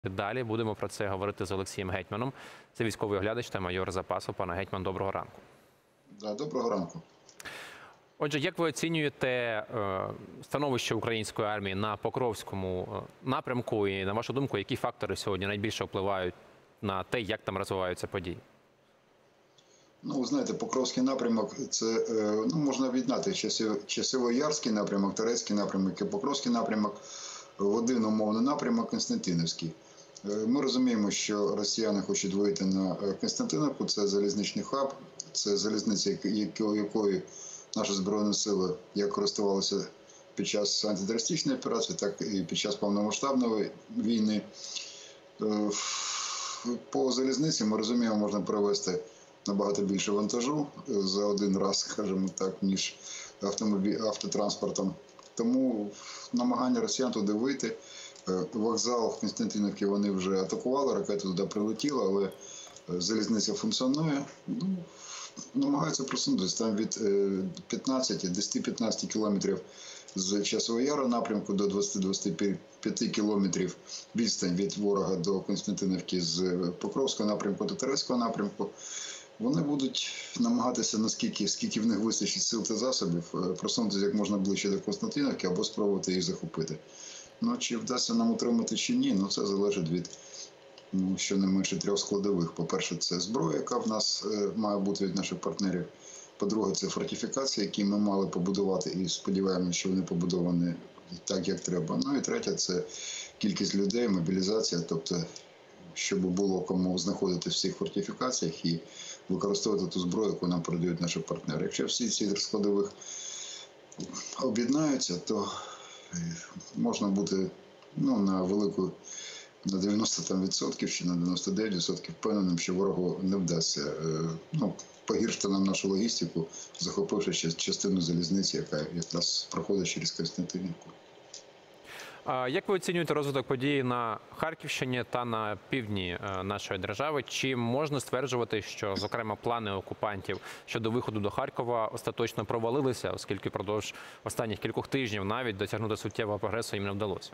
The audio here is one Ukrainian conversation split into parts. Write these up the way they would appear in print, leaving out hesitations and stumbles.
Далі будемо про це говорити з Олексієм Гетьманом. Це військовий оглядач та майор запасу. Пане Гетьман, доброго ранку. Доброго ранку. Отже, як ви оцінюєте становище української армії на Покровському напрямку? І, на вашу думку, які фактори сьогодні найбільше впливають на те, як там розвиваються події? Ну, ви знаєте, Покровський напрямок – це, можна об'єднати Часово-Ярський напрямок, Торецький напрямок і Покровський напрямок в один умовний напрямок Константинівський. Ми розуміємо, що росіяни хочуть вийти на Константинівку, це залізничний хаб, це залізниця, якою наші Збройні Сили як користувалися під час антитерористичної операції, так і під час повномасштабної війни. По залізниці, ми розуміємо, можна перевезти набагато більше вантажу за один раз, скажімо так, ніж автотранспортом. Тому намагання росіян туди вийти. Вокзал в Константинівці вони вже атакували, ракета туди прилетіла, але залізниця функціонує. Намагаються просунутися там від 10-15 кілометрів з Часового Яру напрямку до 20-25 кілометрів відстань від ворога до Константинівки з Покровського напрямку до Торецького напрямку. Вони будуть намагатися, скільки в них вистачить сил та засобів, просунутися як можна ближче до Константинівки або спробувати їх захопити. Чи вдасться нам утримати чи ні, це залежить від щонайменше трьох складових. По-перше, це зброя, яка в нас має бути від наших партнерів. По-друге, це фортифікації, які ми мали побудувати і сподіваємося, що вони побудовані так, як треба. І третє, це кількість людей, мобілізація, тобто, щоб було кому знаходити в цих фортифікаціях і використовувати ту зброю, яку нам передають наші партнери. Якщо всі ці складових об'єднаються, то можна бути на 90% чи на 99% впевненим, що ворогу не вдасться погіршити нам нашу логістику, захопивши частину залізниці, яка якраз проходить через Константинівку. Як ви оцінюєте розвиток подій на Харківщині та на півдні нашої держави? Чи можна стверджувати, що, зокрема, плани окупантів щодо виходу до Харкова остаточно провалилися, оскільки впродовж останніх кількох тижнів навіть досягнути суттєвого прогресу їм не вдалося?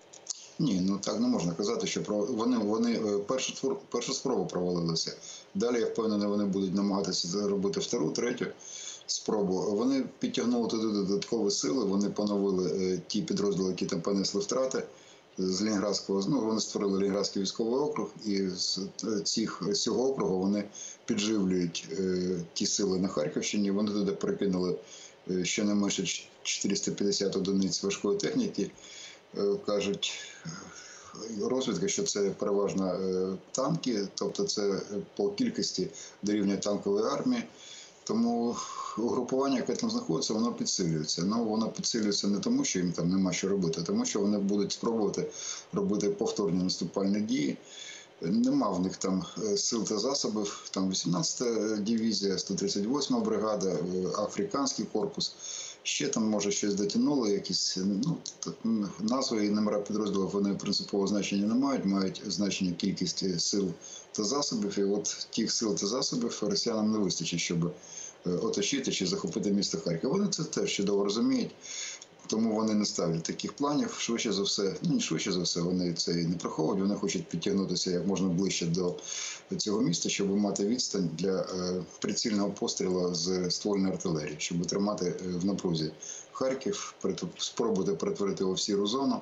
Ні, так не можна казати, що вони першу спробу провалилися. Далі, я впевнений, вони будуть намагатися робити втору, третю спробу. Вони підтягнули туди додаткові сили, вони поновили ті підрозділи, які там понесли втрати з Ленінградського. Вони створили Ленінградський військовий округ, і з цього округу вони підживлюють ті сили на Харківщині. Вони туди перекинули щонайменше 450 одиниць важкої техніки. Кажуть розвідка, що це переважно танки, тобто це по кількості дорівнює танкової армії. Тому угрупування, яке там знаходиться, воно підсилюється. Воно підсилюється не тому, що їм там нема що робити, а тому, що вони будуть спробувати робити повторні наступальні дії. Нема в них там сил та засобів, там 18-та дивізія, 138-ма бригада, Африканський корпус. Ще там, може, щось дотягнули, якісь назви і номера підрозділів, вони принципового значення не мають, мають значення кількість сил та засобів. І от тих сил та засобів росіянам не вистачить, щоб оточити чи захопити місто Харків. Вони це теж чудово розуміють, тому вони не ставлять таких планів. Швидше за все, вони це і не приховують, вони хочуть підтягнутися як можна ближче до цього міста, щоб мати відстань для прицільного пострілу з ствольної артилерії, щоб тримати в напрузі Харків, спробувати перетворити його в сіру зону.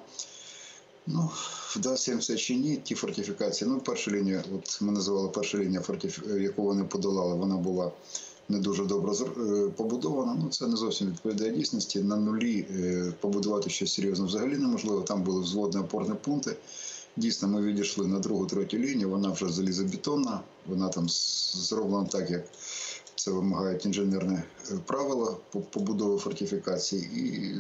Вдасться їм це чи ні, ті фортифікації. Перша лінія, ми називали перша лінія, яку вони подолали, вона була не дуже добре побудована. Це не зовсім відповідає дійсності. На нулі побудувати щось серйозно взагалі неможливо. Там були взводні опорні пункти. Дійсно, ми відійшли на другу, третю лінію, вона вже залізобетонна, вона там зроблена так, як це вимагають інженерні правила побудови фортифікацій. І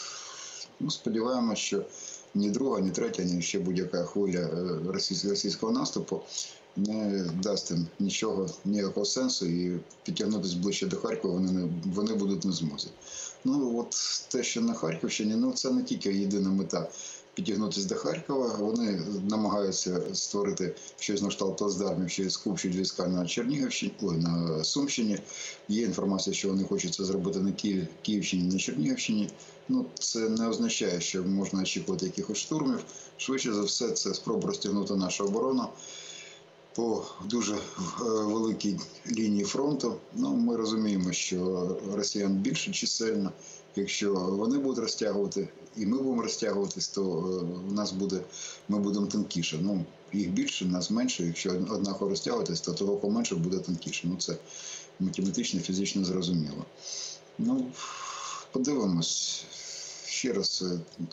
сподіваємося, що ні друга, ні третя, ні ще будь-яка хвиля російського наступу не дасть їм ніякого сенсу, і підтягнутися ближче до Харкова вони будуть не в змозі. Те, що на Харківщині, це не тільки єдина мета підтягнутися до Харкова. Вони намагаються створити щось на кшталт плацдармів, що скупчують війська на Чернігівщині, на Сумщині. Є інформація, що вони хочуть це зробити на Київщині, на Чернігівщині. Ну, це не означає, що можна очікувати якихось штурмів. Швидше за все, це спроба розтягнути нашу оборону по дуже великій лінії фронту. Ну, ми розуміємо, що росіян більше чисельно. Якщо вони будуть розтягувати, і ми будемо розтягуватись, то ми будемо тонкіше. Ну, їх більше, нас менше. Якщо однаково розтягуватись, то того поменше буде тонкіше. Ну, це математично, фізично зрозуміло. Ну, подивимось. Ще раз,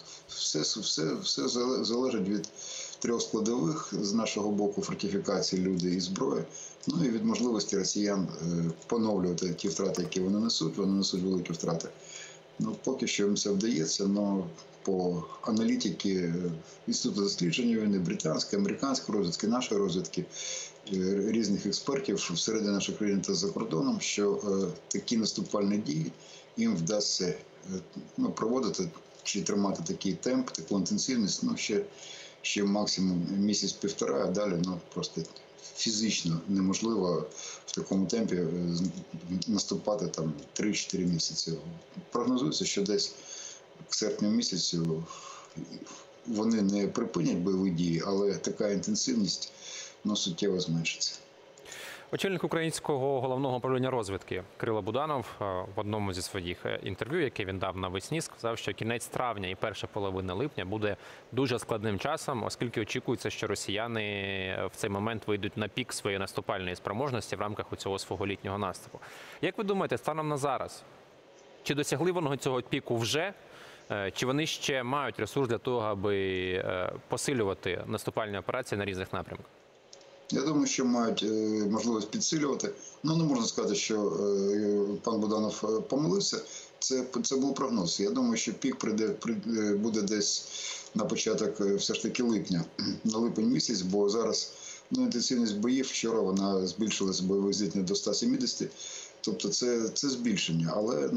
все залежить від трьох складових з нашого боку: фортифікації, люди і зброя. Ну і від можливості росіян поновлювати ті втрати, які вони несуть великі втрати. Ну, поки що їм це вдається, але по аналітиці Інституту дослідження війни, британської, американської розвідки, нашої розвідки, різних експертів всередині нашої країни та за кордоном, що такі наступальні дії їм вдасться проводити чи тримати такий темп, таку інтенсивність, ще максимум місяць-півтора, а далі просто фізично неможливо в такому темпі наступати там 3-4 місяці. Прогнозується, що десь к серпню місяцю вони не припинять бойові дії, але така інтенсивність суттєво зменшиться. Очільник українського головного управління розвідки Кирило Буданов в одному зі своїх інтерв'ю, яке він дав навесні, сказав, що кінець травня і перша половина липня буде дуже складним часом, оскільки очікується, що росіяни в цей момент вийдуть на пік своєї наступальної спроможності в рамках цього свого літнього наступу. Як ви думаєте, станом на зараз, чи досягли вони цього піку вже, чи вони ще мають ресурс для того, аби посилювати наступальні операції на різних напрямках? Я думаю, що мають можливість підсилювати. Ну, не можна сказати, що пан Буданов помилився. Це був прогноз. Я думаю, що пік буде десь на початок все ж таки липня, на липень місяць, бо зараз інтенсивність боїв вчора вона збільшилася бойових зіткнень до 170. Тобто це збільшення. Але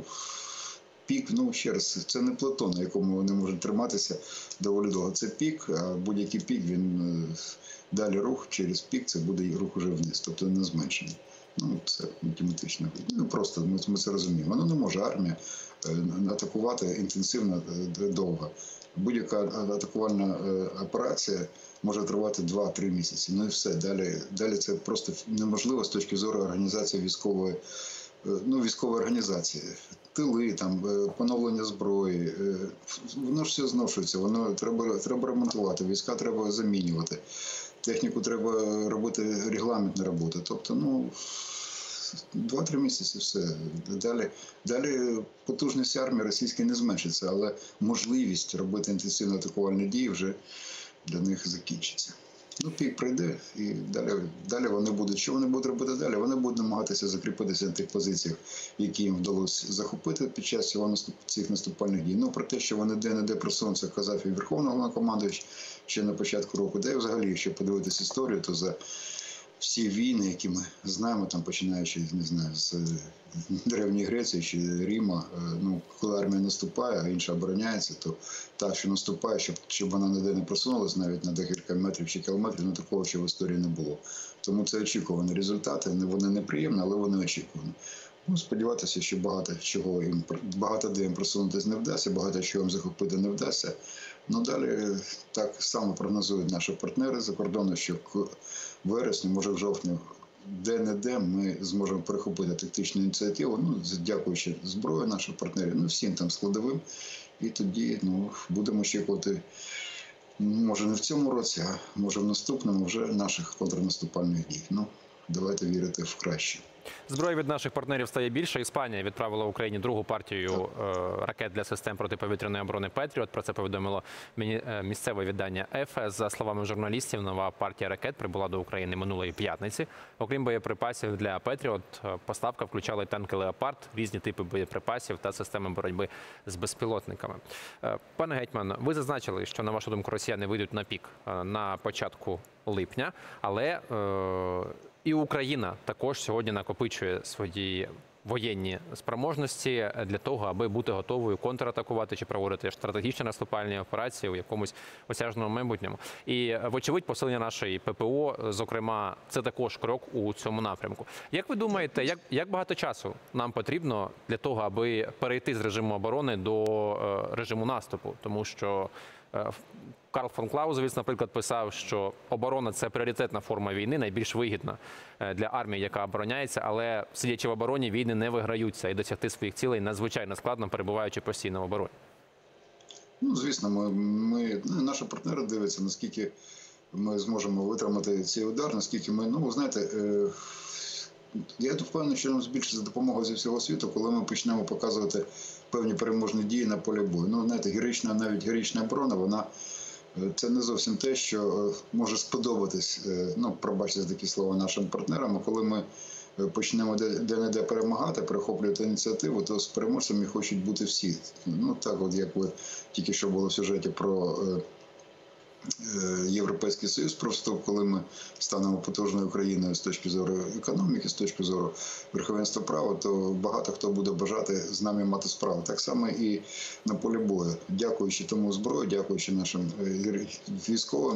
пік, ще раз, це не плато, на якому вони можуть триматися доволі довго. Це пік, а будь-який пік, він далі рух через пік, це буде рух уже вниз, тобто не зменшення. Це математично. Просто ми це розуміємо. Не може армія атакувати інтенсивно довго. Будь-яка атакувальна операція може тривати 2-3 місяці. І все. Далі це просто неможливо з точки зору організації військової організації. Тили, поновлення зброї, воно ж все зношується, воно треба ремонтувати, війська треба замінювати, техніку треба робити регламентну роботу. Тобто, 2-3 місяці все. Далі потужність армії російської не зменшиться, але можливість робити інтенсивно атакувальні дії вже для них закінчиться. Пік прийде, і далі вони будуть. Що вони будуть робити далі? Вони будуть намагатися закріпитися на тих позиціях, які їм вдалося захопити під час цих наступальних дій. Про те, що вони де-не-де просунуться, казав і Верховний Головнокомандувач ще на початку року. Де взагалі, якщо подивитися історію, то за всі війни, які ми знаємо, починаючи, не знаю, з Древньої Греції чи Рима, коли армія наступає, а інша обороняється, то та, що наступає, щоб вона ніде не просунулася, навіть на декілька метрів чи кілометрів, такого ще в історії не було. Тому це очікувані результати, вони неприємні, але вони очікувані. Сподіватися, що багато де їм просунутися не вдасться, багато чого їм захопити не вдасться. Далі так само прогнозують наші партнери за кордону, що в вересні, може в жовтні, де-не-де ми зможемо перехопити тактичну ініціативу, дякуючи зброї наших партнерів, всім там складовим. І тоді будемо очікувати, може не в цьому році, а може в наступному вже наших контрнаступальних дій. Давайте вірити в краще. Зброї від наших партнерів стає більше. Іспанія відправила Україні другу партію ракет для систем протиповітряної оборони «Петріот». Про це повідомило місцеве видання «Ефе». За словами журналістів, нова партія ракет прибула до України минулої п'ятниці. Окрім боєприпасів для «Петріот», поставка включала й танки «Леопард», різні типи боєприпасів та системи боротьби з безпілотниками. Пане гетьман, ви зазначили, що, на вашу думку, росіяни вийдуть на пік на початку липня, але і Україна також сьогодні накопичує свої воєнні спроможності для того, аби бути готовою контратакувати чи проводити стратегічні наступальні операції у якомусь осяжному майбутньому. І, вочевидь, посилення нашої ППО, зокрема, це також крок у цьому напрямку. Як ви думаєте, як багато часу нам потрібно для того, аби перейти з режиму оборони до режиму наступу? Тому що Карл фон Клаузевіц, наприклад, писав, що оборона – це пріоритетна форма війни, найбільш вигідна для армії, яка обороняється, але сидячи в обороні, війни не виграються і досягти своїх цілей надзвичайно складно, перебуваючи постійно в обороні. Ну, звісно, наші партнери дивляться, наскільки ми зможемо витримати цей удар, наскільки ми, ви знаєте, я впевнений, що нам збільшиться допомога зі всього світу, коли ми почнемо показувати певні переможні дії на полі бою. Ну, знаєте, навіть героїчна оборона, це не зовсім те, що може сподобатись, пробачте за такі слова, нашим партнерам. Коли ми почнемо де-не-де перемагати, перехоплювати ініціативу, то з переможцями хочуть бути всі. Ну, так от, як ви тільки що було в сюжеті про Європейський Союз, про вступ, коли ми станемо потужною країною з точки зору економіки, з точки зору верховенства права, то багато хто буде бажати з нами мати справу. Так само і на полі бою. Дякуючи тому зброю, дякуючи нашим військовим,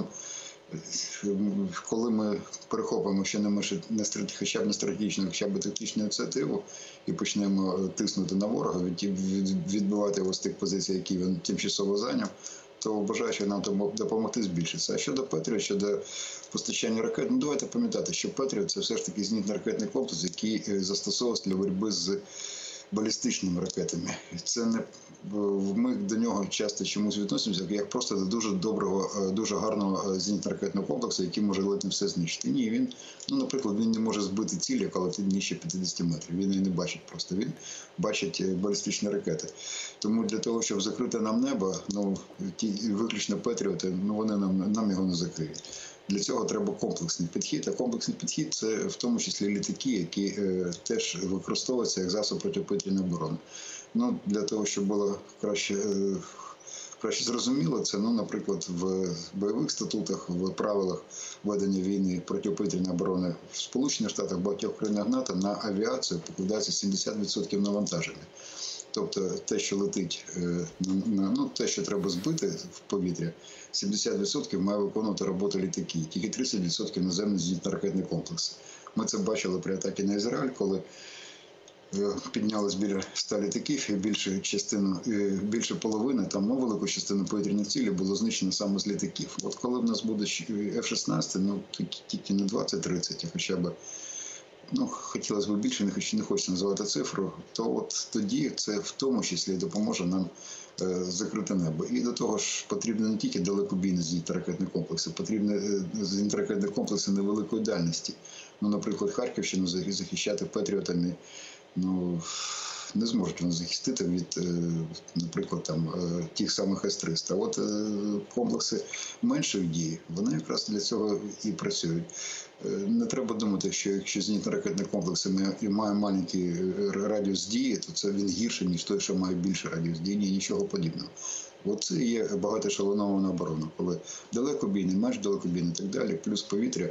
коли ми перехопимо хоча б не стратегічну, хоча б тактичну ініціативу і почнемо тиснути на ворога, відбивати його з тих позицій, які він тимчасово зайняв, то бажаючи нам допомогти збільшиться. А щодо Петріот, щодо постачання ракет, давайте пам'ятати, що Петріот – це все ж таки зенітно-ракетний комплекс, який застосовувався для боротьби з балістичними ракетами. Це не ми до нього часто чомусь відносимося як просто до дуже доброго, дуже гарного зенітно-ракетного комплексу, який може ледь все знищити. Ні, він, наприклад, він не може збити ціль, яка летить нижче 50 метрів. Він її не бачить просто. Він бачить балістичні ракети. Тому для того, щоб закрити нам небо, ті виключно Петріоти, вони нам його не закриють. Для цього треба комплексний підхід. А комплексний підхід – це в тому числі літаки, які теж використовуються як засоб протиповітряної оборони. Для того, щоб було краще зрозуміло, це, наприклад, в бойових статутах, в правилах ведення війни протиповітряної оборони в Сполучених Штатах, багатьох країнах НАТО на авіацію покладається 70% навантаження. Тобто те, що летить, те, що треба збити в повітря, 70% має виконувати роботу літаки, тільки 30% наземний зенітно-ракетний комплекс. Ми це бачили при атаці на Ізраїль, коли піднялось біля 100 літаків і більше половини, велику частину повітряних цілей було знищено саме з літаків. От коли в нас буде F-16, тільки не 20-30, а хоча б, хотілося б більше, не хочу називати цифру, то от тоді це в тому числі допоможе нам закрити небо. І до того ж потрібно не тільки далекобійні зенітно-ракетні комплекси, потрібні зенітно-ракетні комплекси невеликої дальності. Наприклад, Харківщину захищати Петріотами, не зможуть вони захистити від, наприклад, тих самих С-300. А от комплекси меншої дії, вони якраз для цього і працюють. Не треба думати, що якщо зенітно-ракетні комплекси має маленький радіус дії, то це він гірший, ніж той, що має більший радіус дії, нічого подібного. Оце є багатоешелонована оборона, коли далекобійний, менш далекобійний і так далі, плюс повітря,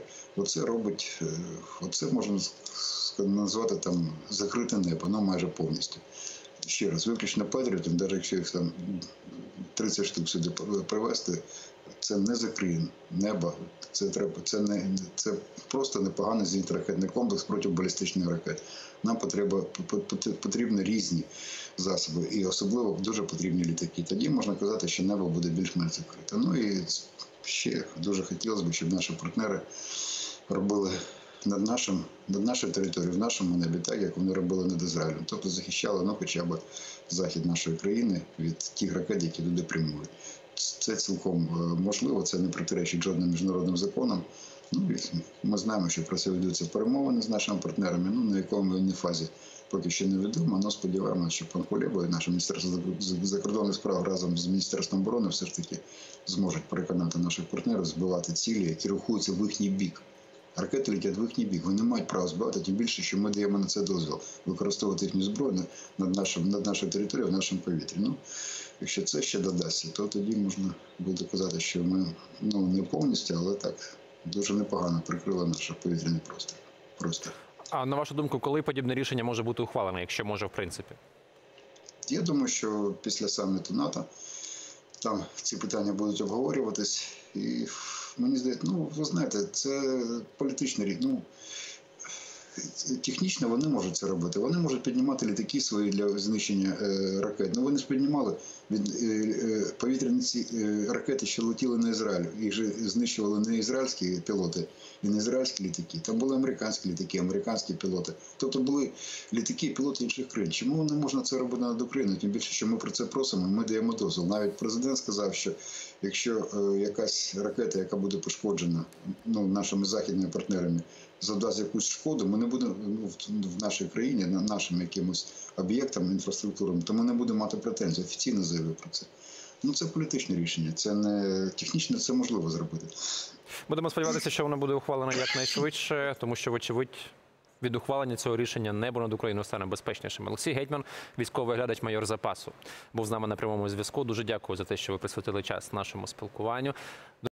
оце можна назвати закрите небо, майже повністю. Ще раз, виключно Петріотів, навіть якщо їх 30 штук сюди привезти, це не закриє небо, це просто непоганий зенітно-ракетний комплекс проти балістичних ракет. Нам потрібні різні засоби, і особливо дуже потрібні літаки. Тоді можна казати, що небо буде більш-менш закрите. І ще дуже хотілося б, щоб наші партнери робили над нашою територією, в нашому небі, так, як вони робили над Ізраїлем. Тобто захищали, хоча б захід нашої країни від тих ракет, які туди прямують. Це цілком можливо, це не протиречить жодним міжнародним законам. Ми знаємо, що про це ведуться перемовини з нашими партнерами, на якому фазі поки що невідомо, але сподіваємося, що пан Кулеба і наше Міністерство закордонних справ разом з Міністерством оборони все ж таки зможуть переконати наших партнерів збивати цілі, які рухаються в їхній бік. Ракети летять в їхній бік, вони не мають права збивати, тим більше, що ми даємо на це дозвіл використовувати їхню зброю над нашою територією, в нашому повітрі. Якщо це ще додасться, то тоді можна буде казати, що ми не повністю, але так дуже непогано прикрили наш повітряний простір. А на вашу думку, коли подібне рішення може бути ухвалене, якщо може, в принципі? Я думаю, що після саміту НАТО там ці питання будуть обговорюватись. І мені здається, ну, ви знаєте, це політичне рішення. Ну, технічно вони можуть це робити. Вони можуть піднімати літаки свої для знищення ракет. Ну вони ж піднімали повітряні ці ракети, що летіли на Ізраїль. Їх же знищували не ізраїльські пілоти і не ізраїльські літаки. Там були американські літаки, американські пілоти. Тобто були літаки і пілоти інших країн. Чому не можна це робити над Україною? Тим більше, що ми про це просимо, ми даємо дозвіл. Навіть президент сказав, що якщо якась ракета, яка буде пошкоджена нашими західними партнерами, завдасть якусь шкоду, ми не будемо в нашій країні, нашим якимось об'єктам, інфраструктурам, то ми не будемо мати претензій. Офіційно заявив про це. Ну, це політичне рішення, це не технічно, це можливо зробити. Будемо сподіватися, що воно буде ухвалено якнайшвидше, тому що, вочевидь, від ухвалення цього рішення небо над Україною стане безпечнішим. Олексій Гетьман, військовий оглядач, майор запасу, був з нами на прямому зв'язку. Дуже дякую за те, що ви присвятили час нашому спілкуванню.